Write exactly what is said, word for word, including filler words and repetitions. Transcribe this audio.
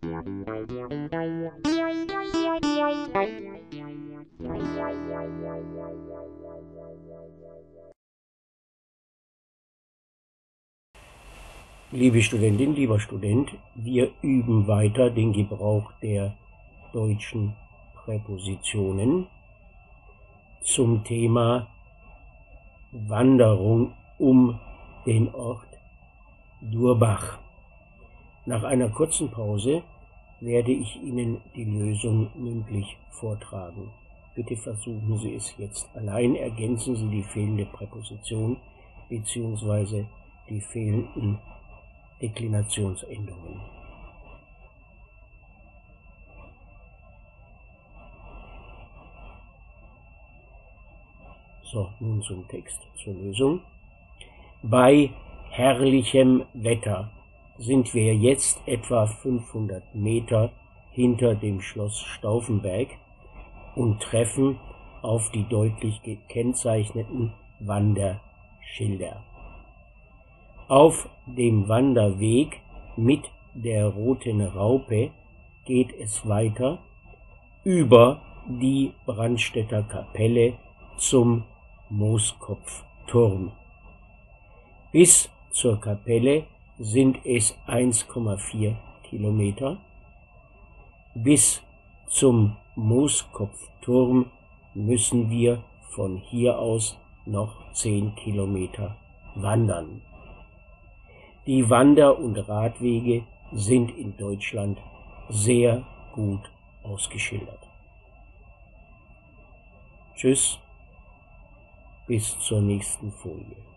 Liebe Studentin, lieber Student, wir üben weiter den Gebrauch der deutschen Präpositionen zum Thema Wanderung um den Ort Durbach. Nach einer kurzen Pause werde ich Ihnen die Lösung mündlich vortragen. Bitte versuchen Sie es jetzt allein, ergänzen Sie die fehlende Präposition bzw. die fehlenden Deklinationsendungen. So, nun zum Text, zur Lösung. Bei herrlichem Wetter sind wir jetzt etwa fünfhundert Meter hinter dem Schloss Stauffenberg und treffen auf die deutlich gekennzeichneten Wanderschilder. Auf dem Wanderweg mit der Roten Raupe geht es weiter über die Brandstätter Kapelle zum Mooskopfturm. Bis zur Kapelle sind es eins Komma vier Kilometer. Bis zum Mooskopfturm müssen wir von hier aus noch zehn Kilometer wandern. Die Wander- und Radwege sind in Deutschland sehr gut ausgeschildert. Tschüss, bis zur nächsten Folie.